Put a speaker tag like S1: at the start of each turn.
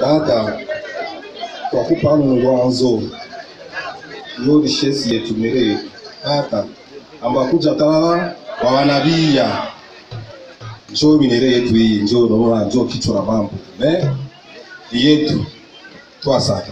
S1: Tata kwa kupa mwanzo yo richesse yetu mere tata amba kuja tala wa wanabia njoo minere yetu hii njoo naona njoo kichwa na mambo yetu twasaka